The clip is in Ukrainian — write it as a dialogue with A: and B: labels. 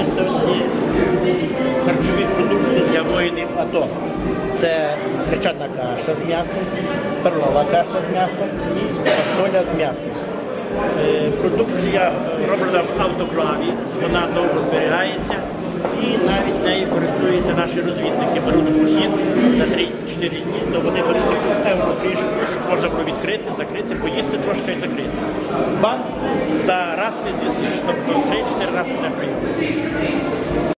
A: виставці харчові продукти для воїнів АТО. Це гречана каша з м'ясом, перлова каша з м'ясом і фасоля з м'ясом. Продукція роблена в автоклаві, вона довго зберігається і навіть нею користуються наші розвідники. Беруть похід на 3-4 дні, то вони беруть таку еврофрішку, щоб можна було відкрити, закрити, поїсти трошки і закрити. Банк за раз ти з'їсиш, тобто 3-4 рази треба прийняти.